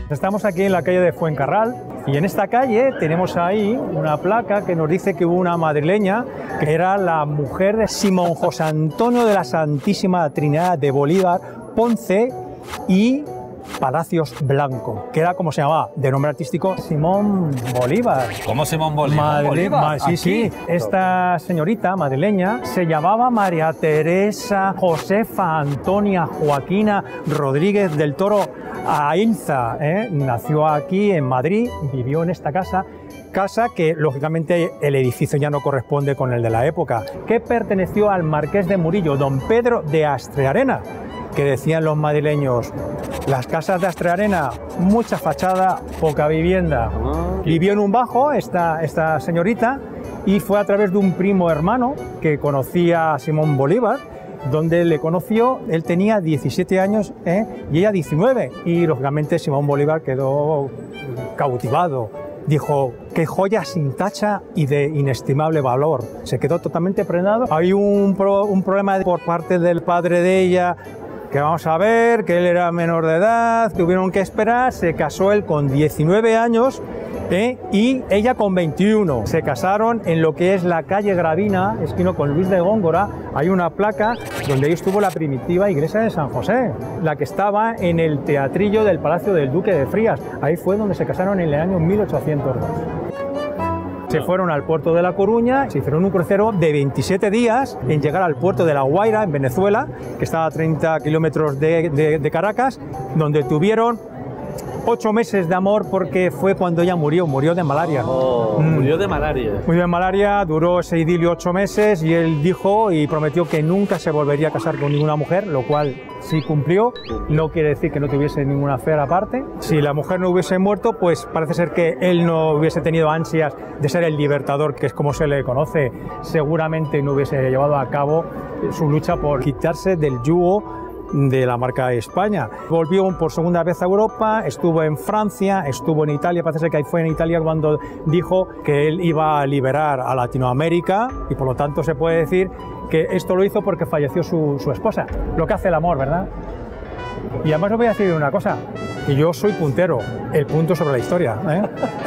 Estamos aquí en la calle de Fuencarral y en esta calle tenemos ahí una placa que nos dice que hubo una madrileña que era la mujer de Simón José Antonio de la Santísima Trinidad de Bolívar Ponce y Palacios Blanco, que era como se llamaba, de nombre artístico Simón Bolívar. ¿Cómo Simón Bolívar? Sí. Esta señorita madrileña se llamaba María Teresa Josefa Antonia Joaquina Rodríguez del Toro Ainza. Nació aquí en Madrid, vivió en esta casa que lógicamente el edificio ya no corresponde con el de la época, que perteneció al marqués de Murillo, don Pedro de Astrearena, que decían los madrileños: las casas de Astrearena, mucha fachada, poca vivienda. Vivió en un bajo esta señorita y fue a través de un primo hermano que conocía a Simón Bolívar, donde le conoció. Él tenía 17 años y ella 19, y lógicamente Simón Bolívar quedó cautivado. Dijo: qué joya sin tacha y de inestimable valor. Se quedó totalmente prendado. Hay un problema por parte del padre de ella, que vamos a ver, que él era menor de edad, tuvieron que esperar. Se casó él con 19 años y ella con 21. Se casaron en lo que es la calle Gravina, esquina con Luis de Góngora. Hay una placa donde ahí estuvo la primitiva iglesia de San José, la que estaba en el teatrillo del Palacio del Duque de Frías. Ahí fue donde se casaron en el año 1802. Se fueron al puerto de La Coruña, se hicieron un crucero de 27 días en llegar al puerto de La Guaira, en Venezuela, que estaba a 30 kilómetros de Caracas, donde tuvieron 8 meses de amor, porque fue cuando ella murió de malaria. Murió de malaria. Murió de malaria, duró ese idilio 8 meses y él dijo y prometió que nunca se volvería a casar con ninguna mujer, lo cual sí cumplió. No quiere decir que no tuviese ninguna fe aparte. Si la mujer no hubiese muerto, pues parece ser que él no hubiese tenido ansias de ser el libertador, que es como se le conoce. Seguramente no hubiese llevado a cabo su lucha por quitarse del yugo de la marca España. Volvió por segunda vez a Europa, estuvo en Francia, estuvo en Italia. Parece ser que fue en Italia cuando dijo que él iba a liberar a Latinoamérica, y por lo tanto se puede decir que esto lo hizo porque falleció su esposa. Lo que hace el amor, ¿verdad? Y además os voy a decir una cosa, que yo soy puntero, el punto sobre la historia,